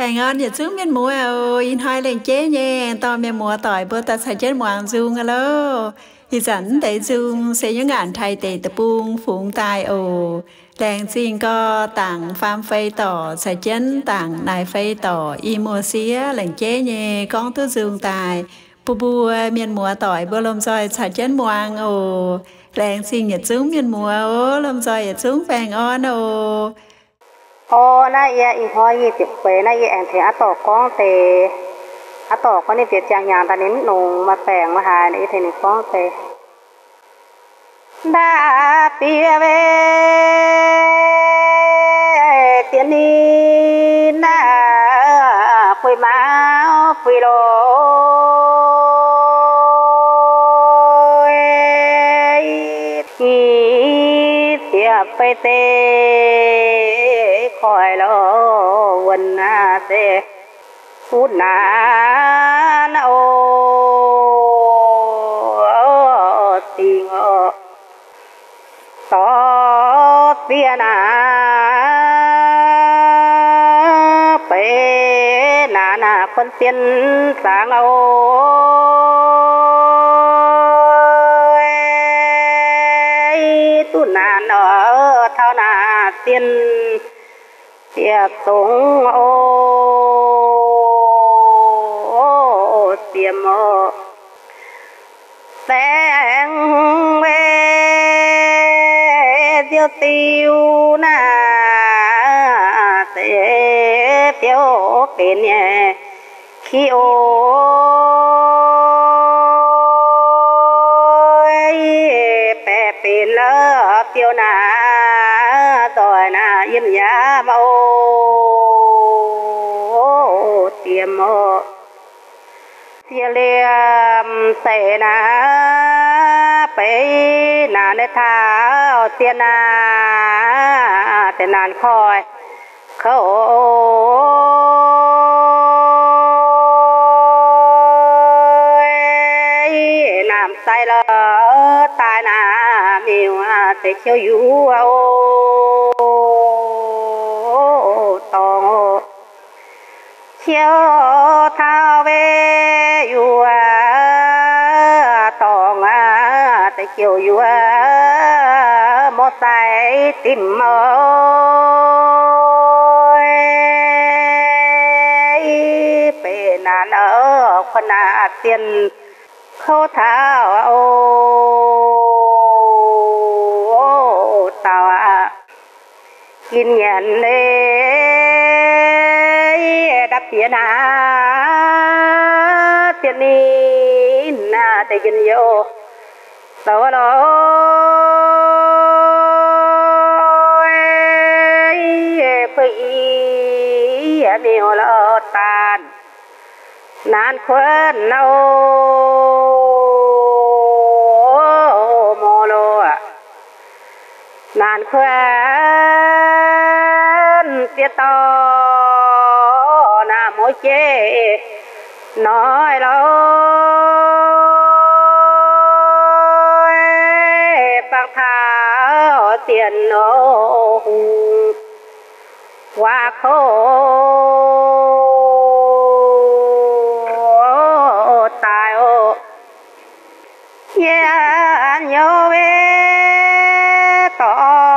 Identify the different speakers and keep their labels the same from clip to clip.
Speaker 1: Bạn ngon giờ trước miên mua in hai lên chế nha to miên mua tỏi bữa ta sẽ chết hoàng dung alo thì dẫn để dung sẽ những ngàn thay tề tập buông phụng tai đèn xin co tặng pham phây tỏ sẽ chân tặng này phây tỏ y mua xía lên chế nha con thứ dung tài bu miên mua tỏi bữa lom roi sẽ chết hoàng đèn xin nhật xuống miên mua lom roi nhật xuống vàng on
Speaker 2: na ia in hoi ti pe na ia ang the a to kong te a to ko ni te chang yang ta nin nong ma peng ma ha ni the ni kong te da pi ve tiên ni na pui ma pui loไปเตะคอยรอวันนาเตะพูดนาโอติงต่อเสียนาไปนาคนเตียนสางเอาตุนาเนาะเท่านาเตียนเสียสงโอเสียมแสงเวเดียวติวนาเสียเปียวเป็นเนี่ยขี้โอเป็นเลิศเปียวนาต่อยนายิ้มยามาโอเตรียมเสียเลียมเสนาไปนาในเท้าเสียนาแต่นานคอยเขาน้ำใสละตายนามิวแต่เชียวอยู่ตองเชียวเท้าเวอยู่ตองแต่เชียวอยู่มอไซติมเป็นนานคนนาเตียนเขาเท้าตากินยันเลยดับเสียนาเตียนีน่าแต่กินโยตัวลอยเพื่อมีหัวเราตานานควันเอาโมโลนานควันเสียต่อนาโมเจน้อยเราฟังเท้าเตียนโนว่าโคตายเย็นโยเวต่อ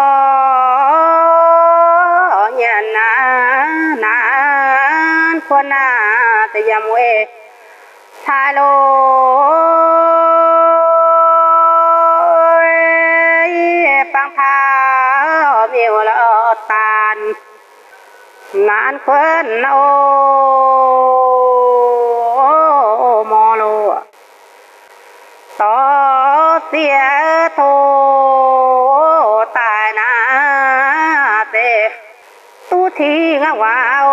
Speaker 2: เย็นนานคนนาแต่ยามเวทายโลปังเท้ามีวละตานนานคนโอมอโลต่อเสียโทตายนาเตตุทีงาวาว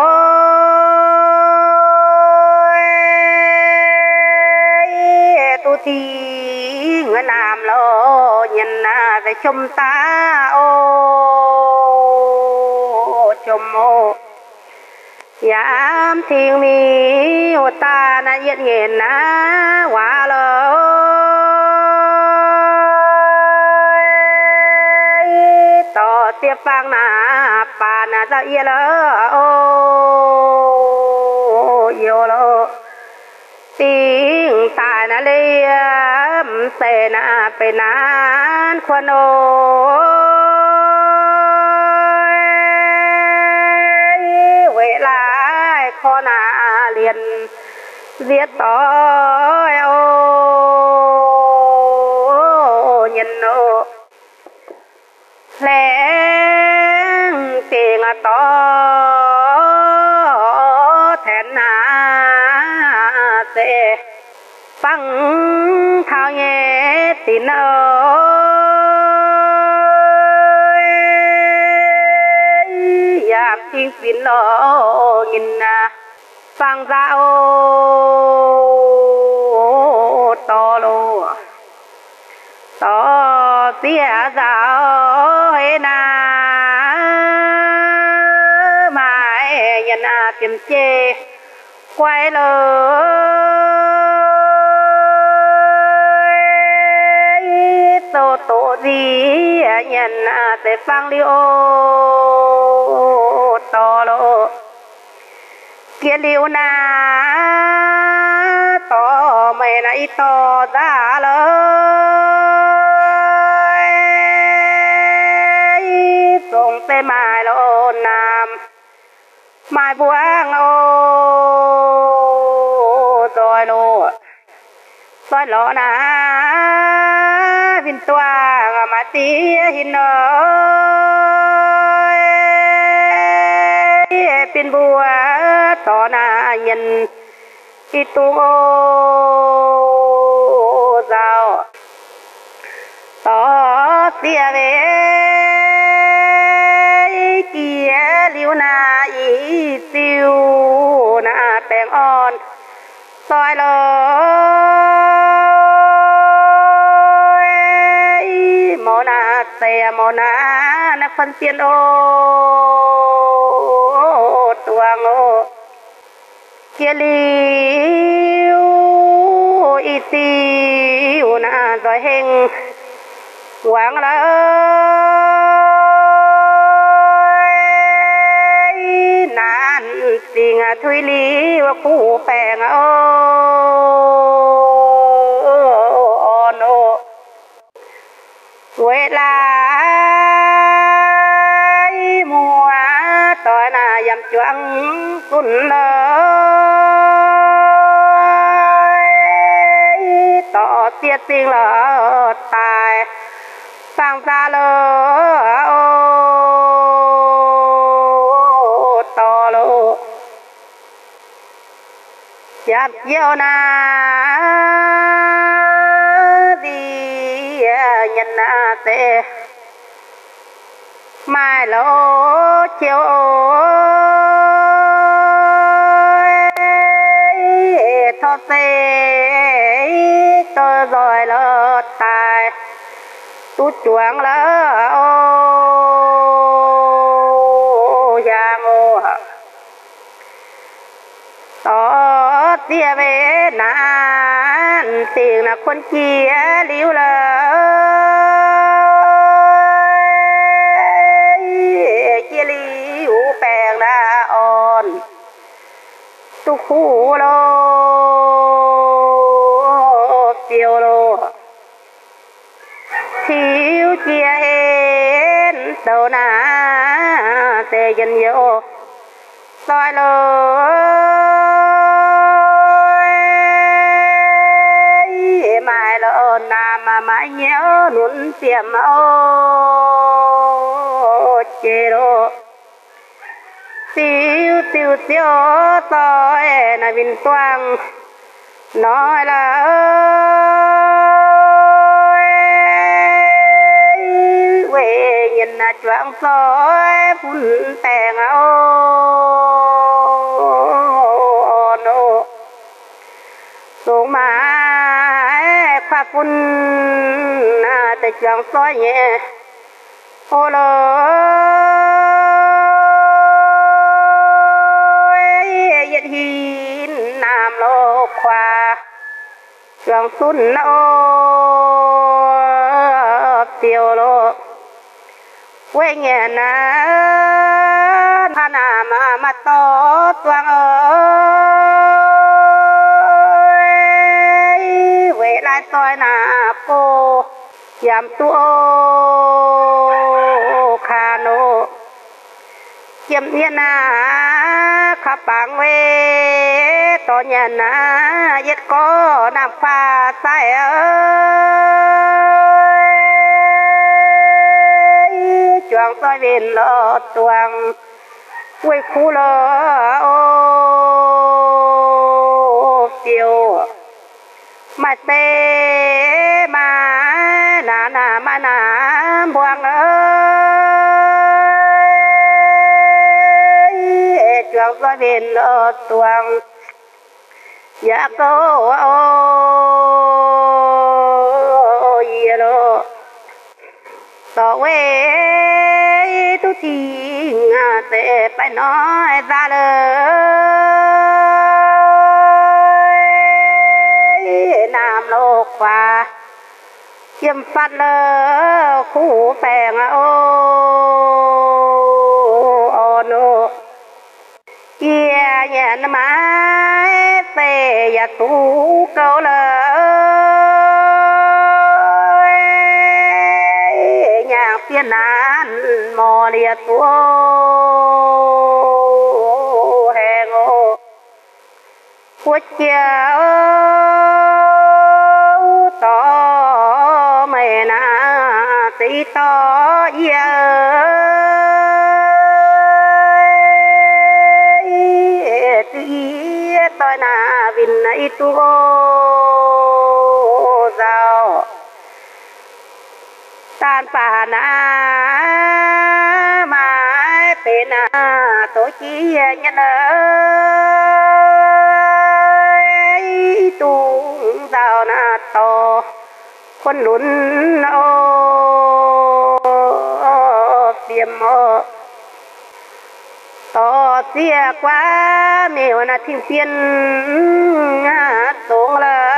Speaker 2: ตุทีเงินนามโลยันนาแต่ชมตาโอชมโอยามทิ้งมีโอตานะเย็นเย็นนะว่าเลยต่อเสียฟังนาป่านาจะเยลโอ phiêu lô tiếng tài na liêm tề na pe nán khoan ôi về lại kho na liền viết tối ô nhìn ô lên tiếng to thẹn na sẽ phăng thao nhẹ tin ơi dạp chính xin lo nhìn phăng ra ô to lô to xía dạo hay na mãi nhận tìm chê quay lời tổ tổ gì nhận để phang liêu to lô kia liêu na to mày này to ra lời xuống tê mai lô nam mai buông ô rồi lô rồi lô na vinh toa mà tí hin ơi pin bùa to na nhân khi tu giao to xia về kia liu na y tiêu na bèn on soi lời mò na xe mò na phân tiền ô tuang ô kia liu y tiêu na rồi hình quảng lời nan tình thui lý và cụ phèn ô nô quê lại mùa tỏi na dầm choáng cún lời tỏ tiết tình lỡ tài sang ra lỡ ô to lô chặt yêu na đi nhân na tê mai lô chiều thọ tê tôi rồi lỡ tài tu chuang lỡ ô giang ô to tia về nan tiền là con chia liu lời chia liu bèn đã on tu khu lô tiêu lô thiếu chia hên đầu na tê dân vô soi lời mai lô na mà mãi nhớ nuốn tiệm ô chê đô tiêu tiêu tiêu soi na vinh toang nói là về nhìn là choáng soi phun tèng ô nô xuống mà khoa phun để choáng soi nhẹ ô lời yên hin nam lô khoa choáng xuân ô tiêu lô quê nhà na thà mà to toang ơi โกยามตัวคาโนเยี่ยมเนี่ยนะขับปังเวตอนเนี่ยนะเย็ดก็น้ำฟ้าใสจวงซอยเวนลอดจวงไว้คู่ลอโอเปียวมาเตมานามานาบวงจวงซอยเวนลอดจวงอยากโตโอเยโลต่อเวทุกทีเตะไปน้อยตาเลยน้ำโลกฟ้าเยี่ยมฟัดเลยคู่แปงโอโนเยี่ยเย็นมาเตะอยากตู้เกาเลยอยากเปลี่ยนนานมอเรียตัวแหงโอหัวเจ้าต่อไม่นาตีต่อเยตีต่อหน้าวินในตัวเจ้าตานป่านามาเป็นตัวเจียนเลยตุงเจ้าหน้าโตคนหลุนโอเปียมโอต่อเสียกว่าเมียวนาทิ้งเพียนตรง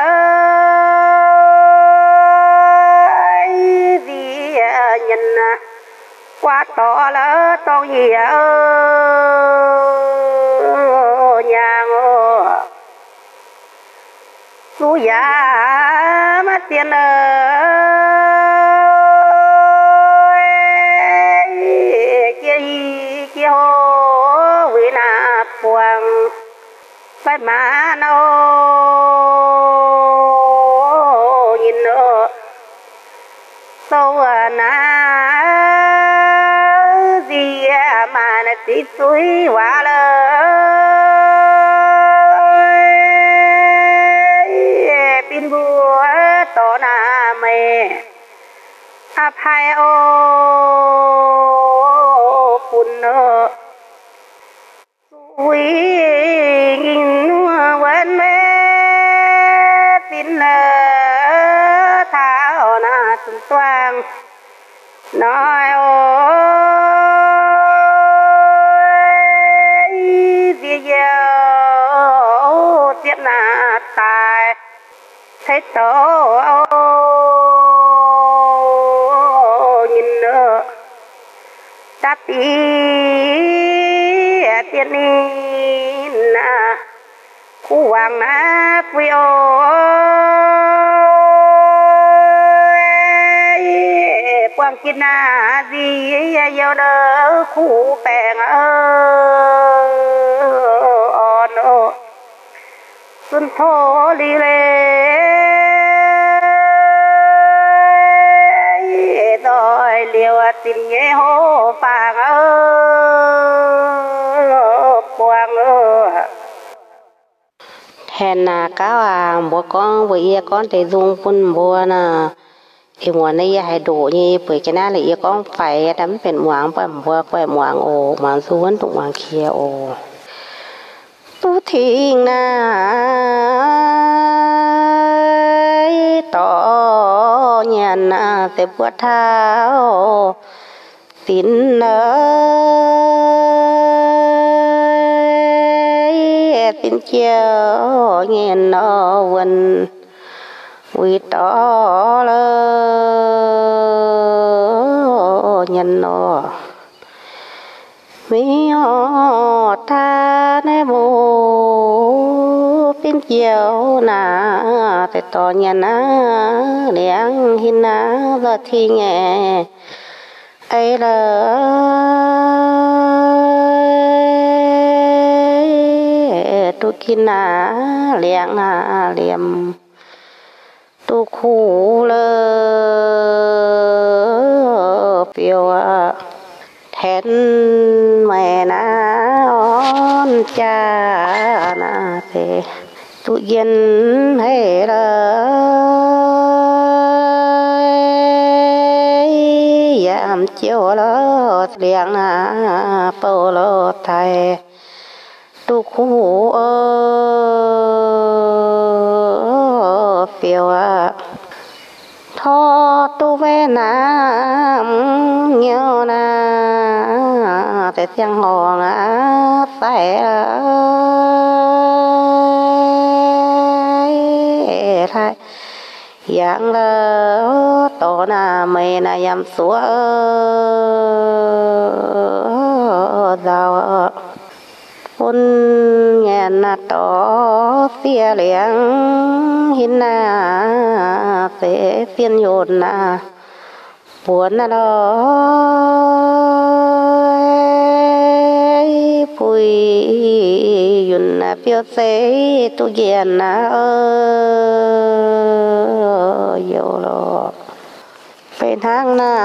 Speaker 2: เลยดียันนะกว่าต่อแล้วต้องเหี่ยยังสู้ยามาเตียนเกี่ยววินาปวงไปมาโนยินโนตัวนาเสียมาณติสุยวาเลยปินบัวต่อหน้าแม่อภัยโอคุณโนวิงินวันแม่ปินเลเท้าหน้าสุนทวงน้อยโอเสียเยอะเสียหน้าตายใช้โตยินเนอตัดตีเตียนีนะคู่วางนะฟิโอกวางกินนาดีเยาเดอคู่แปงอ่อนโอสุนโทลีเลดอยเลียวตินเยโฮปางปวง
Speaker 3: แทนนาก้าวบัวก้องบัวเอียก้อนแต่ดุงปุ่นบัวน่ะไอหัวในยาให้ดูนี่เปิดกันหน้าเลยเอียก้องไฟทำเป็นหวางปั่นบัวแกว่หวางโอหวางส่วนตุกหวางเคียโอตู้ทิ้งนาต่อเงียนนาแต่ปวดเท้าตินตินเจียวเงียนนอวันวิตอเลยยันนอมีอทาในโบเป็น chiều na để tỏ nhà na liang hin na giờ thì nghe ấy là tu kinh na liang na liềm tu khu lơ phiêu thẹn mẹ na on cha na thế tu yên hay là yam chiều lo liang na po lo thai tu khu phiêu thọ tu về nam nhớ na để tiếng hò na phải thay yang là to na mày na yam súa giàu ôn nghe na to xia liang hin na sẽ phiên nhột na buồn na đó bùi yun na phiêu sẽ tu yên na yêu lo bên hang na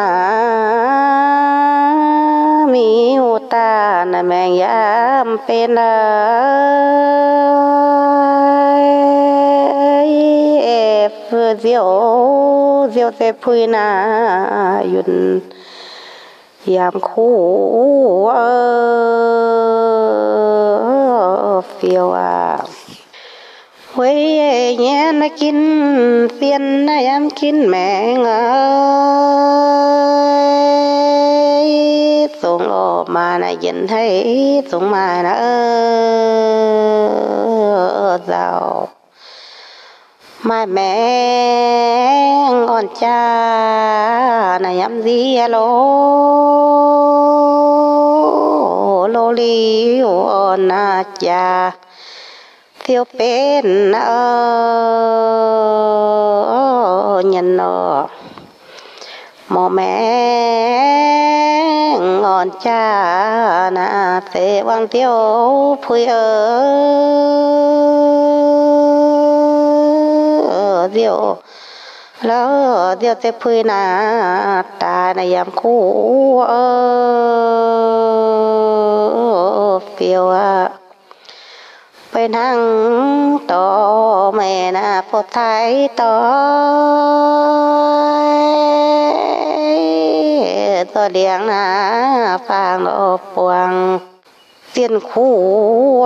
Speaker 3: mi u ta na mẹ yam bên la diệu diệu sẽ phui na yun yam khu phiêu quê nhé na kín tiền na yam kín mẹ ơi xuống lò mà na dân thấy xuống mà na giàu mai mẹ ngon cha na yam gì lô li na cha phiêu bên nhân nó mò mẹ ngon cha na sẽ vang tiêu phui diệu lỡ diệu sẽ phui na ta na yam khu phiêu bên hang to mẹ na phô thái to to liang na phang lo quang tiên khu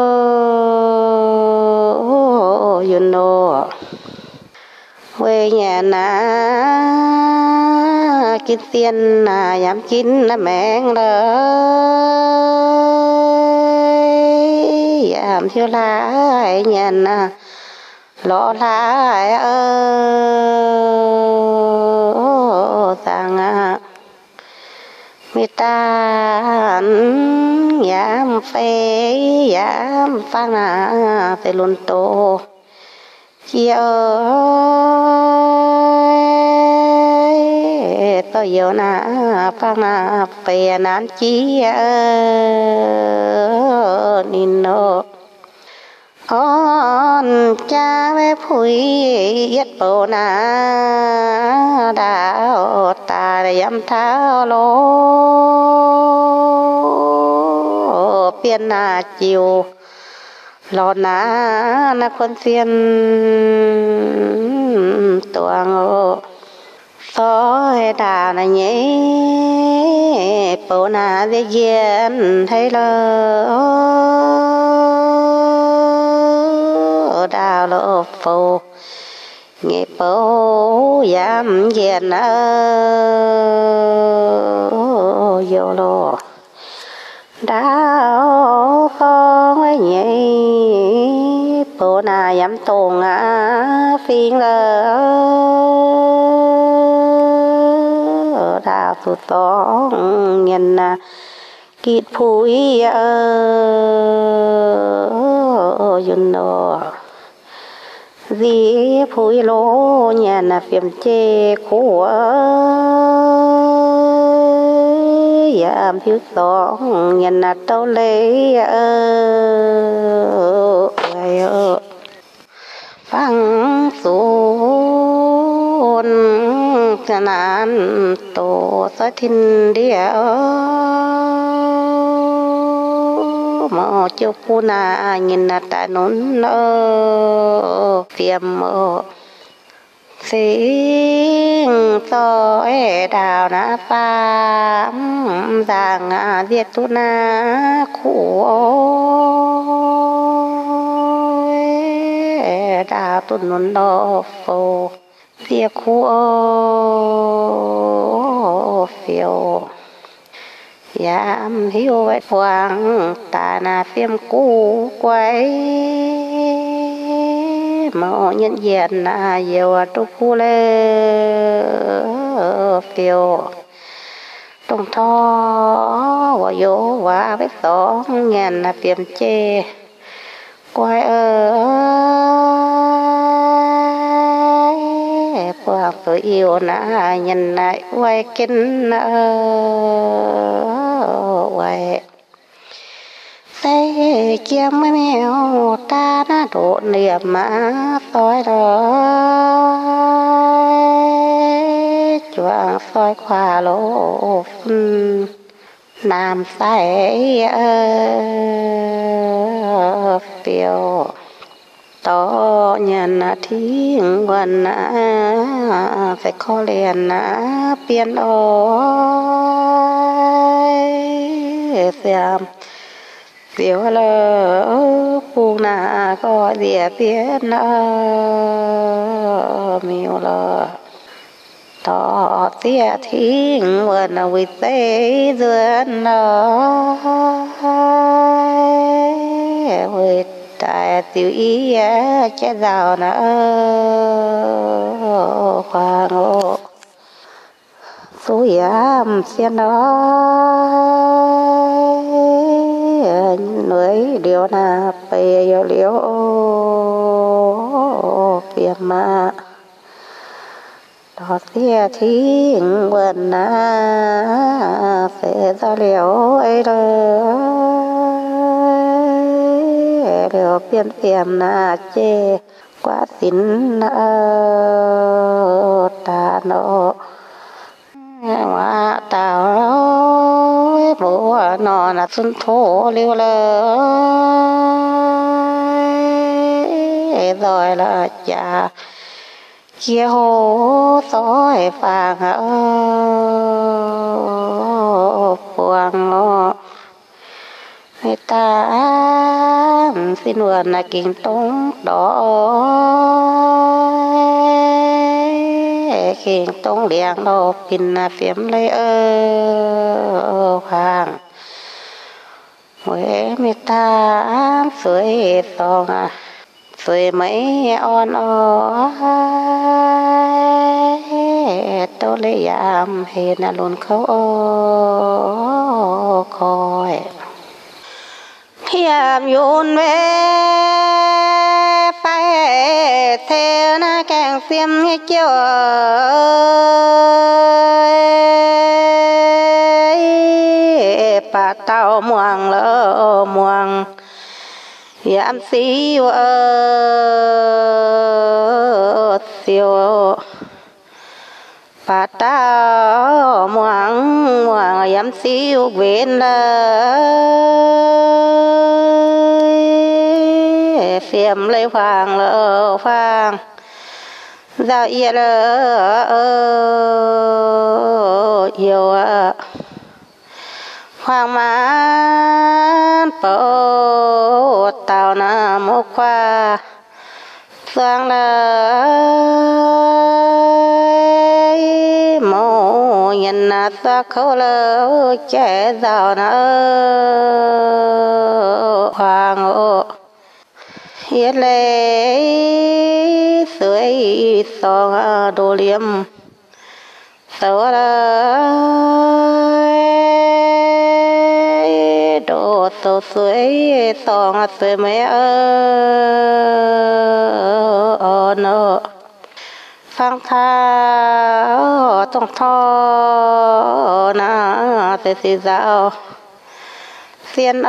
Speaker 3: yun no quê nhà na kín tiên na yam kín na mẹ lời yam thiếu lại nhà na lo lại sang mi ta yam phê yam phang na phê luôn tô chia tôi yêu na phang na phê nan chia nino on cha ve phui yết bộ na đạo ta yam thao lô piên na chiều lò na con xiên tuang soi đà na nhé bộ na dễ dàng thấy lo đào lộ phù nghe bố dám dền vô lô đào con ấy nhảy bố na dám tuồng phiên lơ đào tụt tón nhìn kịt phui yun nô vì phối lô nhà là phim chê của giảm phiếu tỏng nhà là tao lấy phăng xuống cho nạn tổ sa thiên địa mà cho cô na nhìn là ta nón tiêm sinh soi đào na phàm giang diệt tu na khổ đào tu nón đo phô diệt khổ phiêu yam hiu vậy quang ta na phim cũ quay màu nhân diện na yêu tu cu lê phiêu trong thọ và vô và với tỏ ngàn là phim chê quay quang tôi yêu na nhân lại quay kinh quay tay kia mới mèo ta đã đổ niệm mà soi đó choàng soi khoa lỗ nam say phiêu tỏ nhân thiên quân phải khó liền biên ôi xem phiêu lỡ phù na có địa biết miêu lỡ tỏ tia thiên quân vì tế duyên với tại tiểu ý che giàu nó khoan ô số yam xem đó núi điều na bề liễu phiền mà đó tia thiên quân na sẽ ra liễu ấy điều phiền phiền na chê quá xin ta nó hóa tao bố nó là xuân thổ liêu lơ rồi là cha kia hồ soi vàng buông người ta xin nguồn là kinh tông đó kinh tông liền đó pin là phím lấy hoàng mới người ta sưởi song sưởi mấy on tôi lấy yam hay là luôn khâu coi yam yun về phải theo na càng xiêm như chiều bà tao muang lỡ muang yam siêu siêu bà tao muang muang yam siêu bên phiền lấy vàng lỡ vàng ra yên yêu hoàng mãn bộ tàu na mô qua sang lời mô nhân na sa khâu lỡ trẻ giàu na hoàng ô yết lệ sưởi song đồ liêm tàu đồ tàu sưởi song sưởi mấy nợ phang tha tông tho na tê tê dạo xiên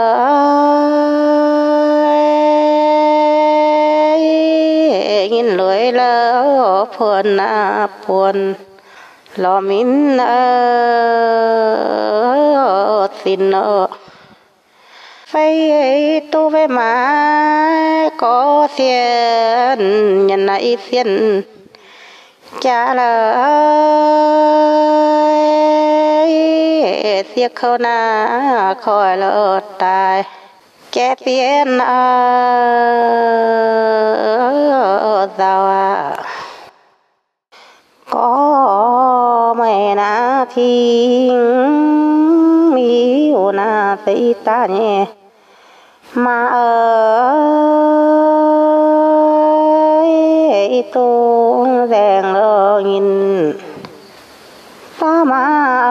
Speaker 3: ơi nhìn lưỡi lỡ buồn na buồn lo min xin nợ phải tu về mà có tiền nhân này tiền cha lời tiếc khâu na khỏi lỡ tài kẻ tiền giàu có mẹ na thì mi na thấy ta nhé mà ơi tu rèn nhìn ta mà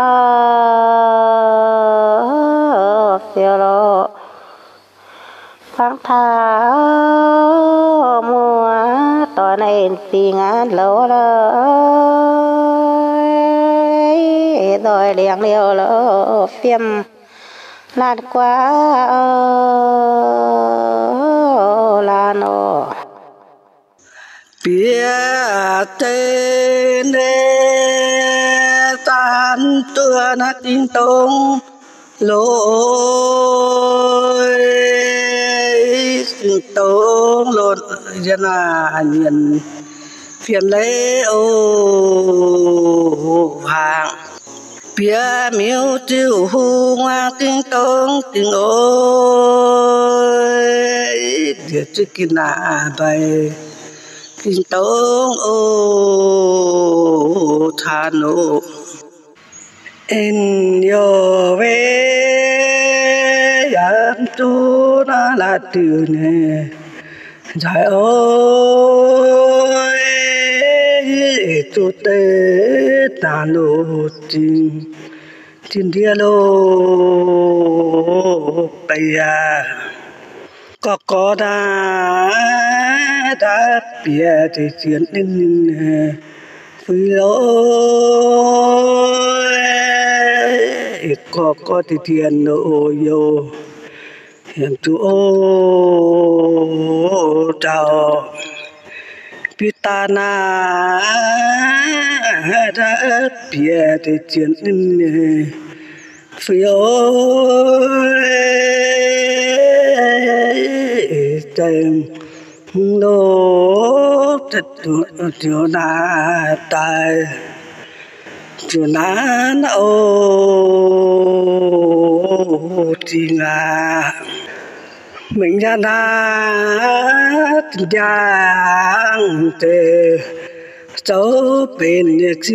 Speaker 3: phiêu lộ phang tha mùa tỏi này thì ngàn lỗ lời rồi liền liều lỗ phim lát quá là nó
Speaker 4: bia tên tan tua na tin tông lối tin tông lối dân nhìn phiền lấy ô hàng bia miêu tiêu hu ngoa tin tông tin ôi địa chữ kinh na bay kinh tông ô than ô en yo ve yam tu na la tu ne jai ôi tu te ta lo tin tin dia lo pa ya có đã bia thì chuyện nên vui lối có thì tiền nô yo hiện tu ô chào pitana đã bia thì chuyện nên vui lối tên lô chỗ na tài chỗ na ô tình à mình ra na giang tê cháu bên chi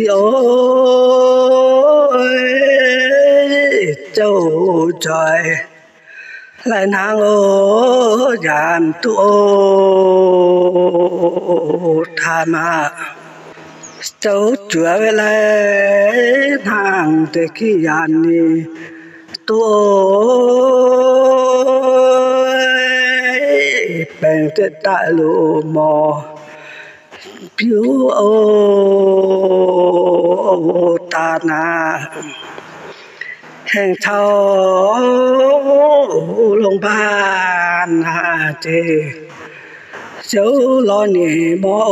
Speaker 4: ôi cháu trời lại nàng ô giảm tu ô tham à cháu chúa về lại nàng để khi ăn đi tu bèn tết đại lộ mò biểu ô ta na hàng thâu lông ban hà chê dấu lo nề mò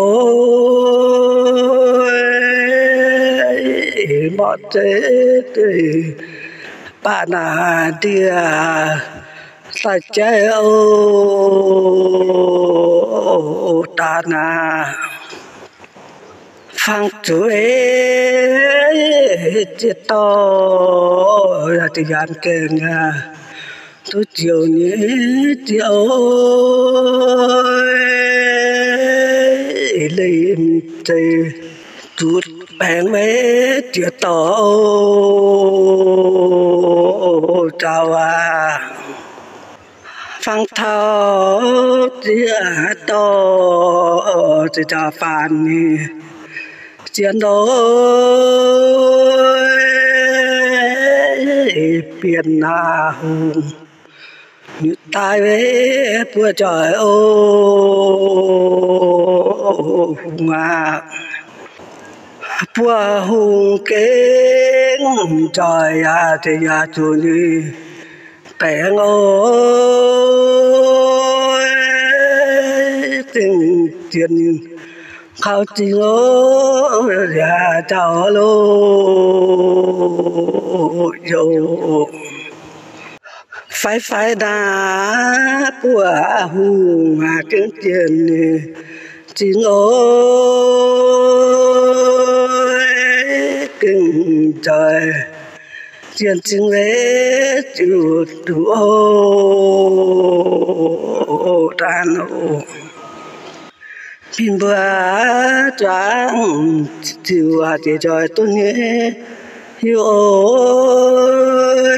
Speaker 4: mò chê bà nà đìa sa chê ô ta na phang chú ấy chết to là thì gan keng à tôi chiều nhé chiều lên thì chút bèn mấy chiều to chào à phang thao chia to chỉ cho phàn nè chiến đấu biển na hùng như tai với bữa trời ô ngà bùa hùng kế trời à thì à chủ ni bé ngồi tình tiền khao chi lô ya chào lô yo phải đá bùa hùng à tiếng tiền chỉ ôi kinh trời chuyện chính lễ chịu đủ ô đàn ô bình bữa trắng chịu à thì trời tôi nghe hiểu ôi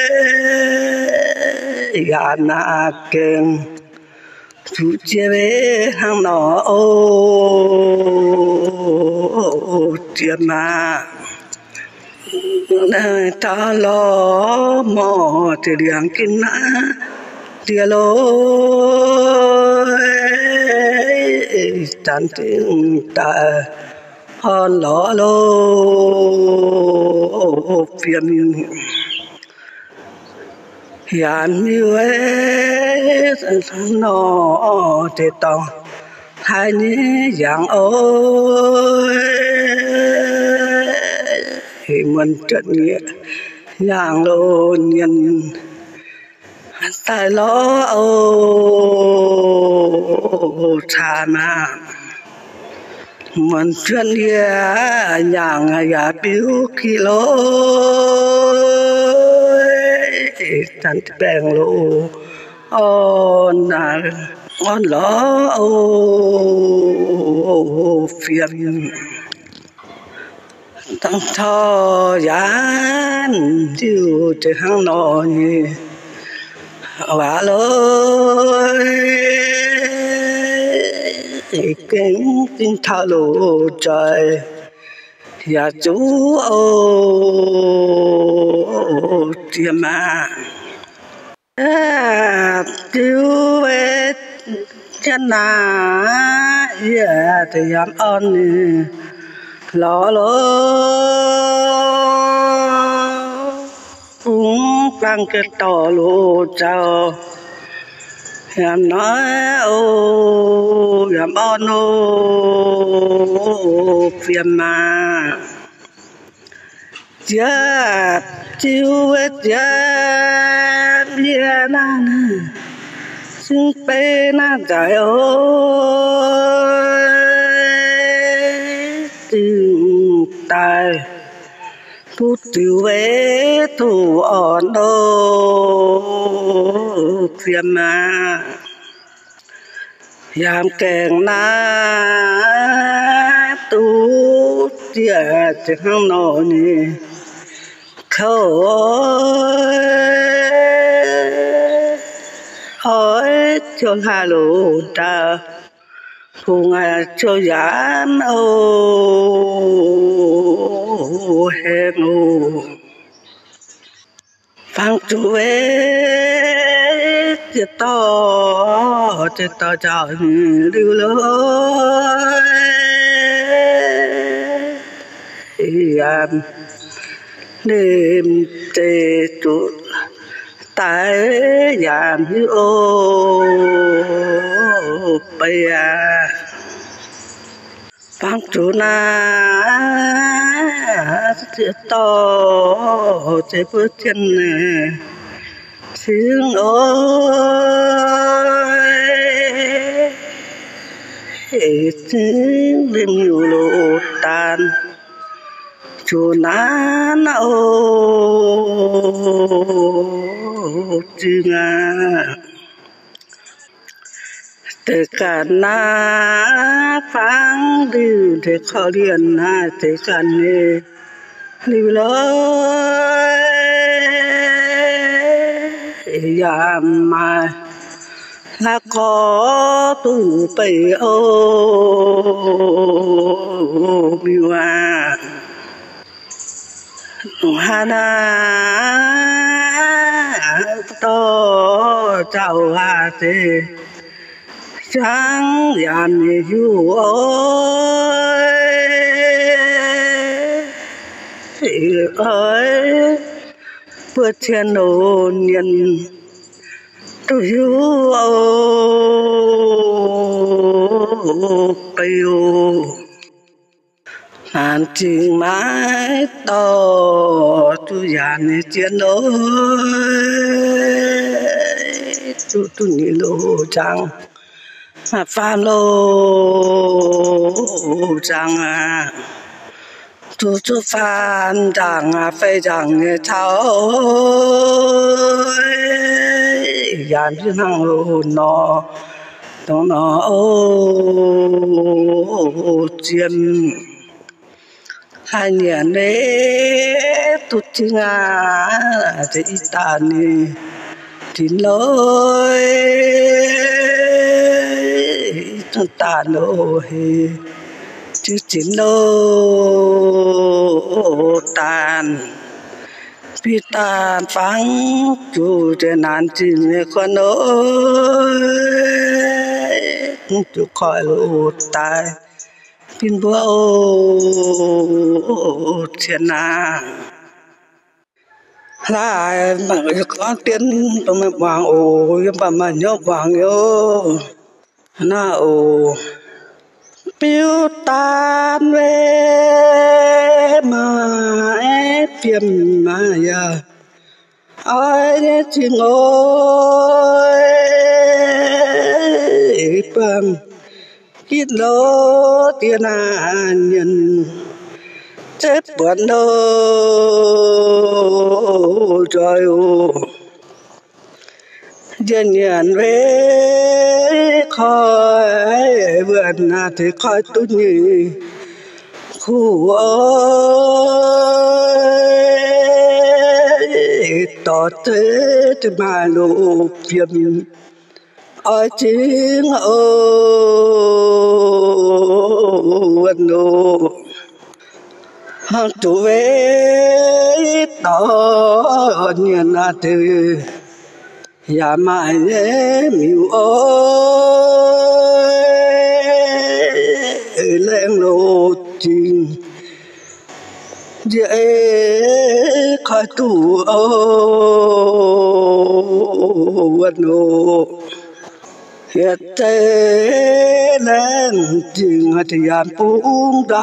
Speaker 4: gà na keng chú chia về hàng nó ô tiền mà ta lo mò thì điang kinh na tia lo tan tiếng ta hòn lọ lô phiền hiền như ấy nó thì tao hai ní dạng ôi mình trật nghĩa dạng lô nhân tài lo ô cha mà mình trật nghĩa dạng ya biểu khi lô tan bèn lô on lo ô phiền tăng thọ gián tiêu từ hàng nọ nhỉ và lối kính tin thao lộ trời ya chú ô tiêm mà tiêu về chân na ya thì yam on lo cũng đang cái tỏ lô chào em nói ô em on ô phiền mà cha chiêu hết cha bia na xin pe na trời ơi tình tài thu tiêu về thu on ô phiền mà yam keng na tu tia chẳng nọ nè khâu ơi cho hà lô ta phùng cho gián ô hèn ô phang chú về chết to cho lưu lối đêm tê tụ tại giàn như ô bây à phang chú na chết to chết bước chân nè tiếng ơi tiếng đêm nhiều lộ tan chú nán ô chừng à tất cả na phang đi để khó liền na tất cả nè lưu lối yam mà là có tu bày ô miu à hana to chào hà thế chẳng dàn yêu ơi bữa thiên ôn nhân tôi yêu yêu hàn trình mãi to tôi dàn chiến ơi tôi nghĩ lô chẳng pha lô chẳng à tôi phan chẳng phải chẳng cháu dàn chứ năng lô nó nó chiến hai年嘞都听啊这一大呢听来这大路嘿就听路单比单方就这难听的可能就快路带bin bua ô thiên na lại mà có tiền mà vàng ô mà nhớ vàng yo na ô biểu tan về mà phim mà ya ai chỉ ngồi bằng ít lô tiền nhân chết buồn đâu trời ơi dân nhận về khỏi vườn thì khỏi tôi nhỉ khu ơi tỏ thế thì mà lộ phim ở chính ôn đồ hàng chủ về đó nhận là từ nhà mãi miu ơi lên lộ trình dễ khai tủ ôn đồ hiện thế lên trình thì ăn bún đã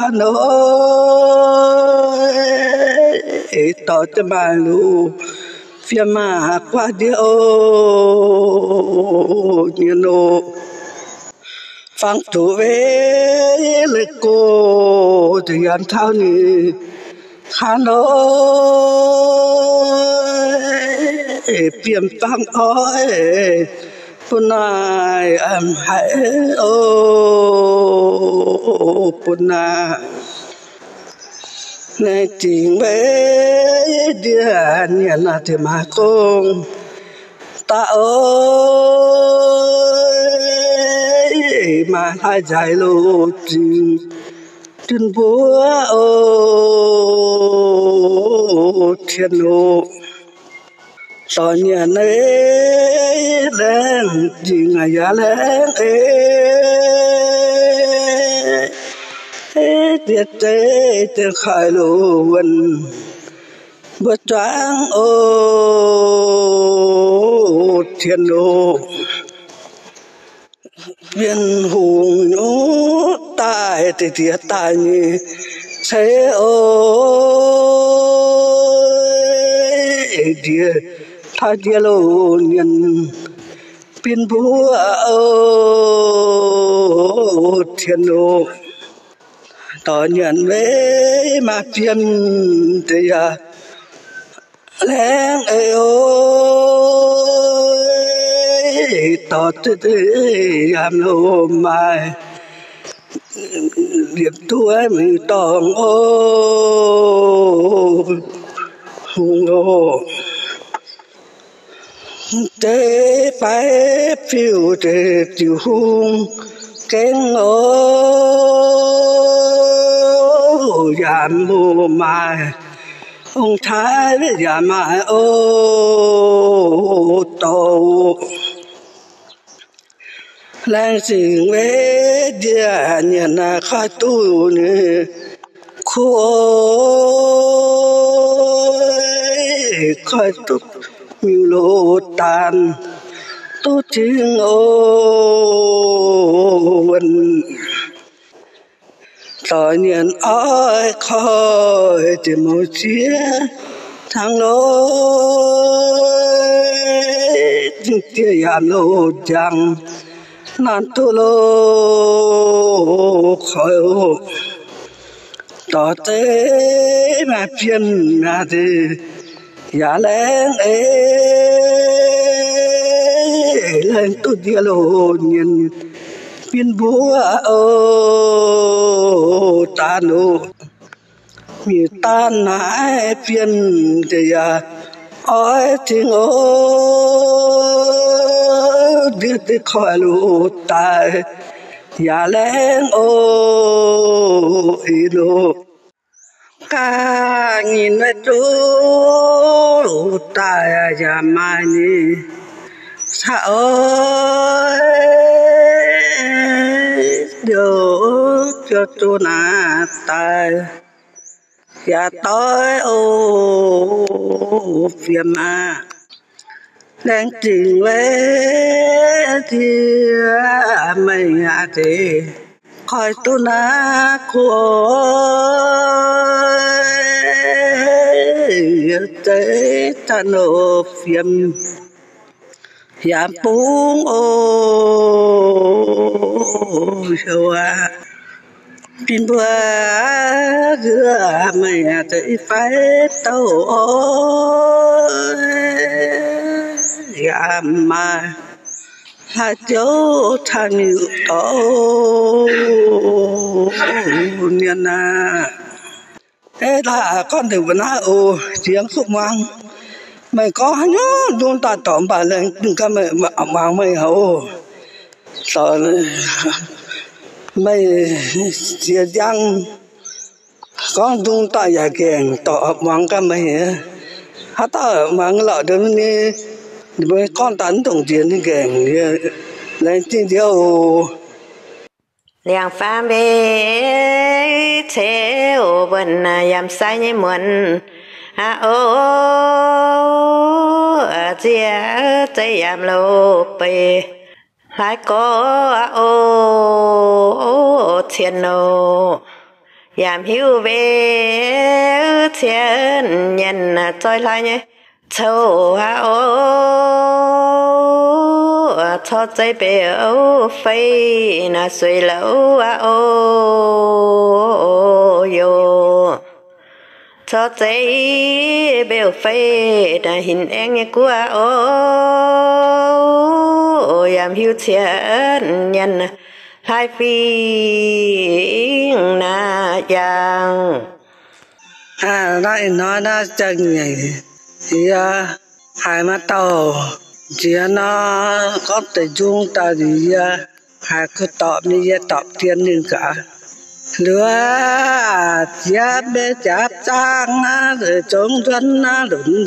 Speaker 4: nói tao cho mà lu phía mà qua điệu như nô phang thủ về lấy cô thì ăn thao nhỉ khá nói biển phang ơi bữa nay em hãy bữa nay này tình bé điên nhận là thì mà con ta ơi mà hai dài lộ trình trên búa thiên lộ tao nhận ấy lên gì ngày giá lên tiệt tế tiệt khai lộ vân bữa trắng thiên lộ viên hùng nhú tài thì tiệt tài nhỉ thế ơi địa thay địa lộ nhân pin búa thiên lộ tao nhận về mà phiền thì lên ơi tao tự làm lô mai điểm tuổi mình tòng hùng tế phải phiêu tế tiểu hùng kén giảm mù mai ông thái với giảm mai tổ lang sinh về địa nhân na khai tu nè khôi khai tu miu lô tan tu chính ô vân tỏi nhân ơi khôi tìm một chia thang lối tia yam lô chẳng nan tu lô khôi tỏ tế mà phiền mà thì ya lên lên tu dia lô nhân biên búa ô tan ô mi tan nãi phiền thì ya ôi tiếng ô biết đi khỏi lũ tai ya lên ô lô ca nhìn về chú lũ tai ya mai ni sao ơi được cho chú na tai ya tối ô phiền mà đang trình về thì mày thì khỏi tu na khôi tế ta nộp phiền ya bung ô hoa pin bua gưa mày thì phải tàu ya mà hai chỗ thành tổ nhân à thế là con từ bên nào tiếng sụp mang mày có nhớ luôn ta tóm bà lên đừng có mày mang mày hậu sợ mày chia răng con luôn ta giả kèn tỏ mang cái mày hát ta mang lọ đó đi với con tấn tổng chiến đi kèn lên trên điều
Speaker 5: Liang pha về thế ô bên yam sai như muốn ô chia tay yam lô bê lại có ô thiên ô yam hiu về thiên nhân tôi lại nhé châu ô cho trái bể ô phây na suy lâu ô yo cho trái bể phây na hình anh của ô yam hiu thiên nhân hai phi na yang
Speaker 4: lại nói đã chẳng nhỉ hai mắt tàu chỉ nó có thể dùng ta gì hai cứ tọp như tọp tiền như cả lúa chép bé chép trang rồi trống chân đụng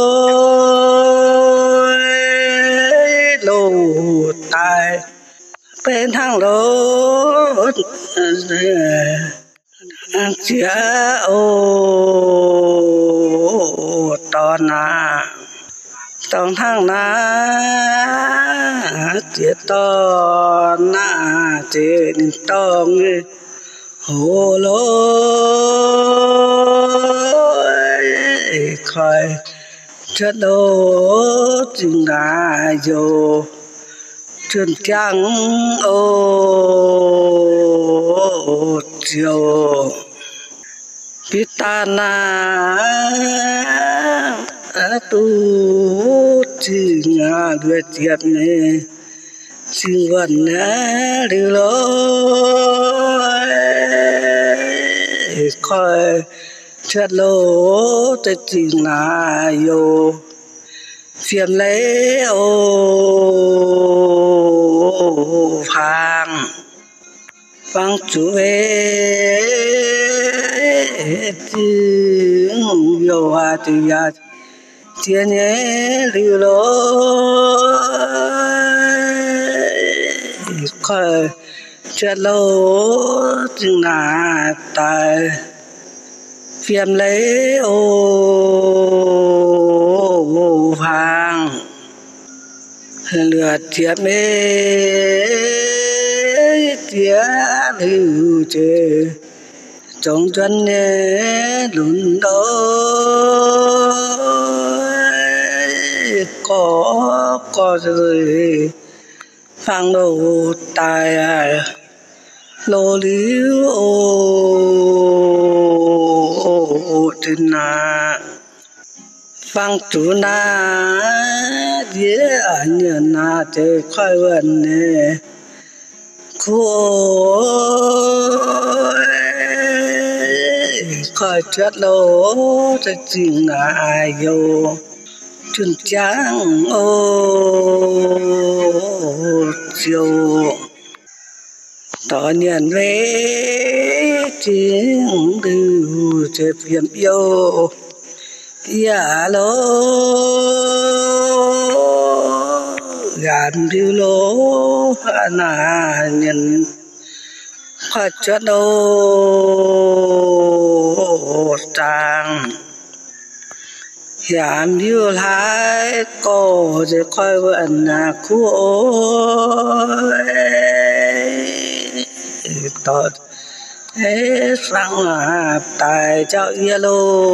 Speaker 4: đôi lù tai bên thang lối chia ô to na trong thang na chia to na chia to hồ lối khỏi chất đô chừng là dù trường trăng ô chiều pitana tu chỉ ngã đuôi tiệt này sinh vật nè đi lối coi chết lố tới chỉ ngã yo phiền lấy ô phang phang chủ về tiếng yo à thì ya thiên nhé lưu lối khơi chưa lâu chừng nào tại phiền lấy ô vàng lừa chiếm mê chia lưu chê trong chân nè lún đó có rồi phang đầu tài lô liu ô trên na phang chủ na dễ nhận na chơi khoai vấn nè khỏi chết lô cho chính là ai vô chân trắng ô chiều tỏ nhận về chính lưu chế phiền yêu ya lô gàn điêu lô na nhận khỏi chết lô trang giảm điêu lái cô để coi vận là tốt hết sang là tài cho yellow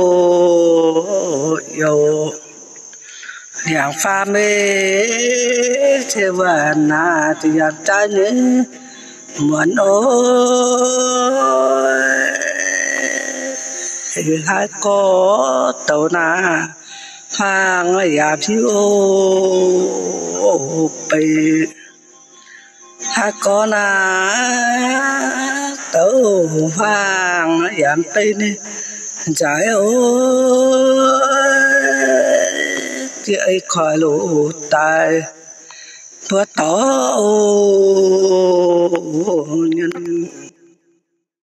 Speaker 4: yo nhàng pha mê thế vận là thì giảm trái nữa muốn ôi hai có tàu na hàng giảm thiếu bì hai con na tàu hàng giảm tây đi trái ôi chị ấy khỏi lũ tài bữa tỏ nhân